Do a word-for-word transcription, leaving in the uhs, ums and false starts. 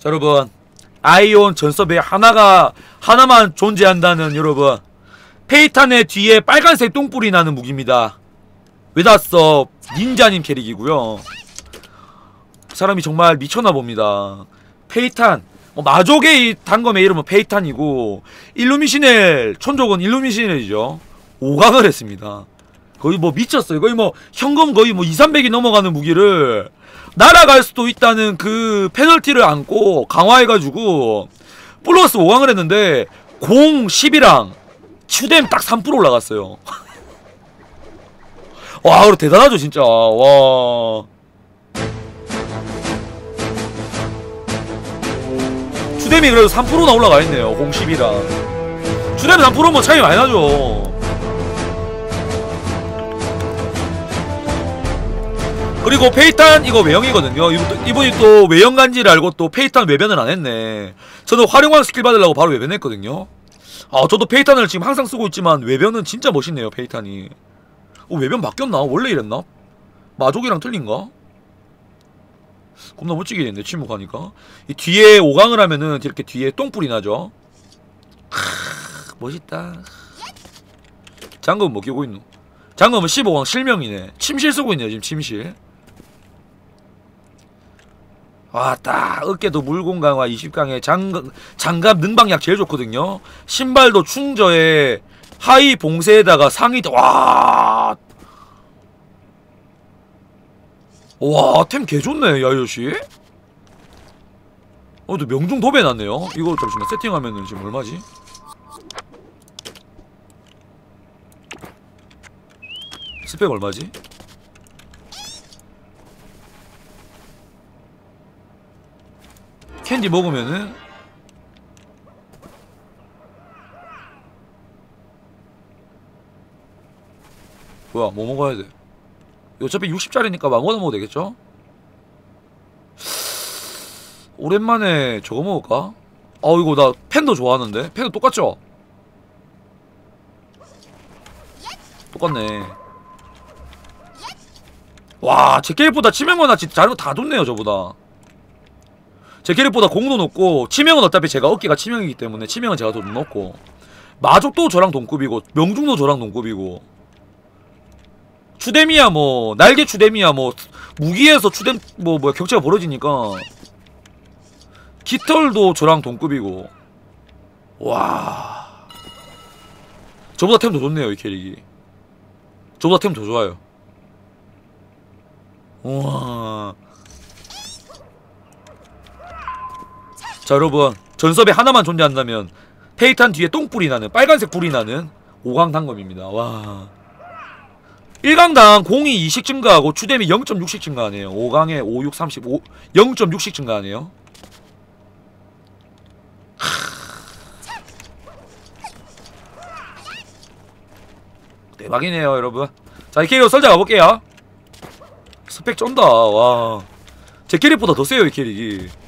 자, 여러분, 아이온 전섭에 하나가 하나만 존재한다는 여러분, 페이탄의 뒤에 빨간색 똥뿔이 나는 무기입니다. 외다서 닌자님 캐릭이고요. 사람이 정말 미쳤나봅니다. 페이탄, 어, 마족의 단검의 이름은 페이탄이고 일루미시넬 촌족은 일루미시넬이죠. 오 강을 했습니다. 거의 뭐 미쳤어요. 거의 뭐 현금 거의 뭐 이삼백이 넘어가는 무기를 날아갈 수도 있다는 그 페널티를 안고 강화해가지고 플러스 오 강을 했는데 공 십이랑 추뎀 딱 삼 퍼센트 올라갔어요. 와, 그래 대단하죠 진짜. 와, 추뎀이 그래도 삼 퍼센트나 올라가 있네요. 공 십이랑 추뎀 삼 퍼센트 뭐 차이 많이 나죠. 그리고 페이탄 이거 외형이거든요. 이분이 또 외형 간지를 알고 또 페이탄 외변을 안 했네. 저도 활용왕 스킬 받으려고 바로 외변했거든요. 아, 저도 페이탄을 지금 항상 쓰고 있지만 외변은 진짜 멋있네요. 페이탄이. 어, 외변 바뀌었나? 원래 이랬나? 마족이랑 틀린가? 겁나 멋지게 됐네. 침묵하니까. 이 뒤에 오 강을 하면은 이렇게 뒤에 똥뿔이 나죠. 크, 멋있다. 장검은 뭐 끼고 있노? 장검은 십오 강 실명이네. 침실 쓰고 있네요 지금. 침실. 와따, 어깨도 물공 강화 이십 강에 장갑, 장갑 능방약 제일 좋거든요. 신발도 충저에 하이 봉쇄에다가 상의. 와, 와, 템 개좋네 야요시. 어, 또 명중 도배 났네요. 이거 잠시만 세팅하면은 지금 얼마지? 스펙 얼마지? 캔디 먹으면은 뭐야, 뭐 먹어야 돼? 어차피 육십 짜리니까 아무거나 먹어도 되겠죠? 오랜만에 저거 먹을까? 아, 이거 나 팬도 좋아하는데? 팬도 똑같죠? 똑같네. 와, 제 캐릭보다 치명은 나 진짜 자는 거 다 좋네요 저보다. 제 캐릭보다 공도 높고 치명은 어차피 제가 어깨가 치명이기 때문에 치명은 제가 더 높고 마족도 저랑 동급이고 명중도 저랑 동급이고 추뎀이야 뭐 날개 추뎀이야 뭐 무기에서 추뎀 뭐 뭐야 격차가 벌어지니까 깃털도 저랑 동급이고. 와, 저보다 템 더 좋네요 이 캐릭이. 저보다 템 더 좋아요. 우와. 자, 여러분, 전섭에 하나만 존재한다면 페이탄 뒤에 똥뿔이 나는 빨간색 불이 나는 오 강 단검입니다. 와, 일 강당 공이 이씩 증가하고 추뎀이 영 점 육씩 증가하네요. 오 강에 오, 육, 삼십오 영 점 육씩 증가하네요. 대박이네요 여러분. 자, 이 캐릭터 썰자 가볼게요. 스펙 쩐다. 와, 제 캐릭보다 더 세요 이 캐릭이.